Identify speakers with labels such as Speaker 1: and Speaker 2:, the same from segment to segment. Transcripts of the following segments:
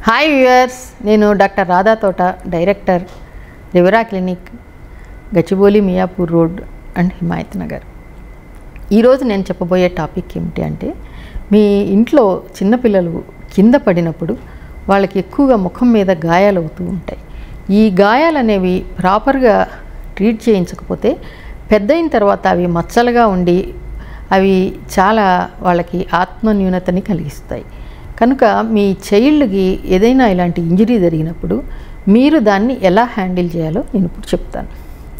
Speaker 1: Hi viewers, నేను doctor Radha Thota, director Rivera clinic, Gachibowli, Miyapur road and Himayat Nagar. ఈరోజు నేను చెప్పబోయే టాపిక్ ఏమిటి అంటే, మీ ఇంట్లో చిన్నపిల్లలు కింద పడినప్పుడు వాళ్ళకి ఎక్కువగా ముఖం మీద గాయాలు అవుతూ ఉంటాయి. ఈ గాయాలు అనేవి ప్రాపర్గా ట్రీట్ చేయించకపోతే పెద్దయిన తర్వాత అవి మచ్చలుగా ఉండి అవి చాలా వాళ్ళకి ఆత్మన్యూనతని కలిగిస్తాయి. కనుక మీ చైల్డ్కి ఏదైనా ఇలాంటి ఇంజరీ జరిగినప్పుడు మీరు దాన్ని ఎలా హ్యాండిల్ చేయాలో నేను ఇప్పుడు చెప్తాను.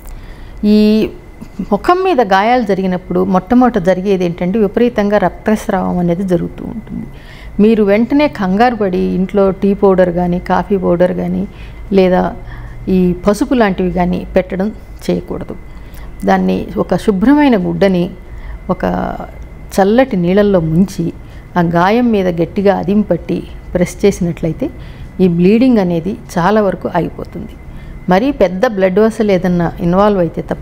Speaker 1: ఈ ముఖం మీద గాయాలు జరిగినప్పుడు మొట్టమొదట జరిగేది ఏంటంటే, విపరీతంగా రక్తస్రావం అనేది జరుగుతూ ఉంటుంది. మీరు వెంటనే కంగారు పడి ఇంట్లో టీ పౌడర్ కానీ, కాఫీ పౌడర్ కానీ, లేదా ఈ పసుపు లాంటివి కానీ పెట్టడం చేయకూడదు. దాన్ని ఒక శుభ్రమైన గుడ్డని ఒక చల్లటి నీళ్ళల్లో ముంచి ఆ గాయం మీద గట్టిగా అదింపట్టి ప్రెస్ చేసినట్లయితే ఈ బ్లీడింగ్ అనేది చాలా వరకు ఆగిపోతుంది. మరీ పెద్ద బ్లడ్ వెసల్ ఏదన్నా ఇన్వాల్వ్ అయితే తప్ప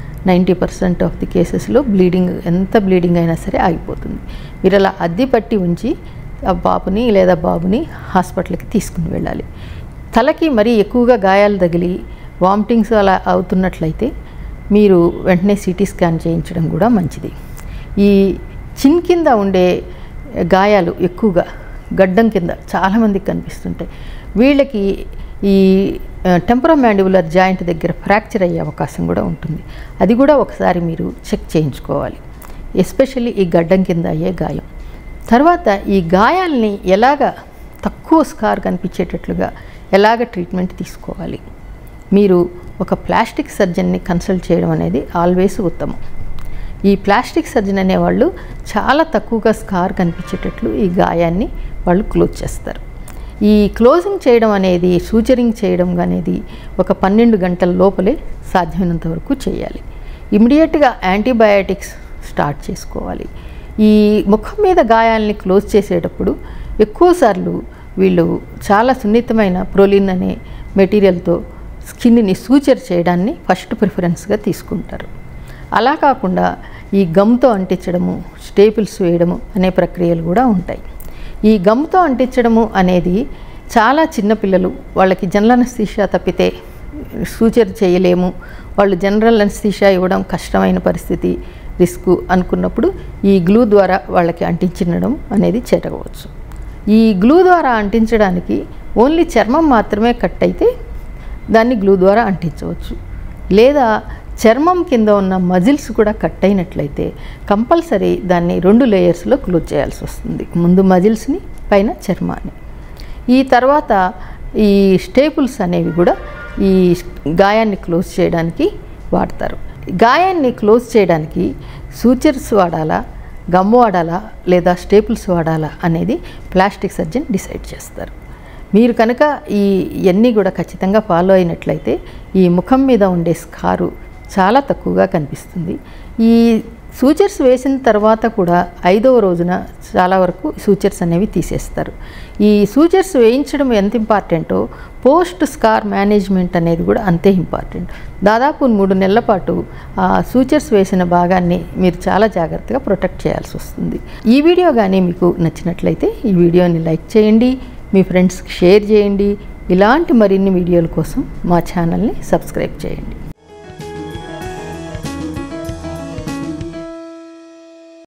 Speaker 1: 90% ఆఫ్ ది కేసెస్లో బ్లీడింగ్, ఎంత బ్లీడింగ్ అయినా సరే ఆగిపోతుంది. మీరు అలా అద్ది పట్టి ఉంచి ఆ పాపని లేదా బాబుని హాస్పిటల్కి తీసుకుని వెళ్ళాలి. తలకి మరీ ఎక్కువగా గాయాలు తగిలి వామిటింగ్స్ అలా అవుతున్నట్లయితే మీరు వెంటనే సిటీ స్కాన్ చేయించడం కూడా మంచిది. ఈ చిన్ కింద ఉండే గాయాలు ఎక్కువగా గడ్డం కింద చాలామందికి కనిపిస్తుంటాయి. వీళ్ళకి ఈ టెంపరోమాండిబులర్ జాయింట్ దగ్గర ఫ్రాక్చర్ అయ్యే అవకాశం కూడా ఉంటుంది. అది కూడా ఒకసారి మీరు చెక్ చేయించుకోవాలి, ఎస్పెషల్లీ ఈ గడ్డం కింద అయ్యే గాయం. తర్వాత ఈ గాయాల్ని ఎలాగ తక్కువ స్కార్ కనిపించేటట్లుగా ఎలాగ ట్రీట్మెంట్ తీసుకోవాలి, మీరు ఒక ప్లాస్టిక్ సర్జన్ని కన్సల్ట్ చేయడం అనేది ఆల్వేస్ ఉత్తమం. ఈ ప్లాస్టిక్ సర్జన్ అనేవాళ్ళు చాలా తక్కువగా స్కార్ కనిపించేటట్లు ఈ గాయాన్ని వాళ్ళు క్లోజ్ చేస్తారు. ఈ క్లోజింగ్ చేయడం అనేది, సూచరింగ్ చేయడం అనేది ఒక 12 గంటల లోపలే సాధ్యమైనంత వరకు చేయాలి. ఇమీడియట్గా యాంటీబయాటిక్స్ స్టార్ట్ చేసుకోవాలి. ఈ ముఖం మీద గాయాలని క్లోజ్ చేసేటప్పుడు ఎక్కువసార్లు వీళ్ళు చాలా సున్నితమైన ప్రోలిన్ అనే మెటీరియల్తో స్కిన్ని సూచర్ చేయడాన్ని ఫస్ట్ ప్రిఫరెన్స్గా తీసుకుంటారు. అలా కాకుండా ఈ గమ్తో అంటించడము, స్టేపుల్స్ వేయడము అనే ప్రక్రియలు కూడా ఉంటాయి. ఈ గమ్తో అంటించడము అనేది చాలా చిన్నపిల్లలు, వాళ్ళకి జనరల్ అనస్థీషియా తప్పితే సూచర్ చేయలేము, వాళ్ళు జనరల్ అనస్థీషియా ఇవ్వడం కష్టమైన పరిస్థితి, రిస్క్ అనుకున్నప్పుడు ఈ గ్లూ ద్వారా వాళ్ళకి అంటించడం అనేది జరగవచ్చు. ఈ గ్లూ ద్వారా అంటించడానికి ఓన్లీ చర్మం మాత్రమే కట్ అయితే దాన్ని గ్లూ ద్వారా అంటించవచ్చు. లేదా చర్మం కింద ఉన్న మజిల్స్ కూడా కట్ అయినట్లయితే కంపల్సరీ దాన్ని 2 లేయర్స్లో క్లోజ్ చేయాల్సి వస్తుంది. ముందు మజిల్స్ని, పైన చర్మాన్ని. ఈ తర్వాత ఈ స్టేపుల్స్ అనేవి కూడా ఈ గాయాన్ని క్లోజ్ చేయడానికి వాడతారు. గాయాన్ని క్లోజ్ చేయడానికి సూచర్స్ వాడాలా, గమ్ వాడాలా, లేదా స్టేపుల్స్ వాడాలా అనేది ప్లాస్టిక్ సర్జన్ డిసైడ్ చేస్తారు. మీరు కనుక ఇవన్నీ కూడా ఖచ్చితంగా ఫాలో అయినట్లయితే ఈ ముఖం మీద ఉండే స్కారు చాలా తక్కువగా కనిపిస్తుంది. ఈ సూచర్స్ వేసిన తర్వాత కూడా 5వ రోజున చాలా వరకు సూచర్స్ అనేవి తీసేస్తారు. ఈ సూచర్స్ వేయించడం ఎంత ఇంపార్టెంటో పోస్ట్ స్కార్ మేనేజ్మెంట్ అనేది కూడా అంతే ఇంపార్టెంట్. దాదాపు 3 నెలల పాటు ఆ సూచర్స్ వేసిన భాగాన్ని మీరు చాలా జాగ్రత్తగా ప్రొటెక్ట్ చేయాల్సి వస్తుంది. ఈ వీడియో కానీ మీకు నచ్చినట్లయితే ఈ వీడియోని లైక్ చేయండి, మీ ఫ్రెండ్స్కి షేర్ చేయండి. ఇలాంటి మరిన్ని వీడియోల కోసం మా ఛానల్ని సబ్స్క్రైబ్ చేయండి.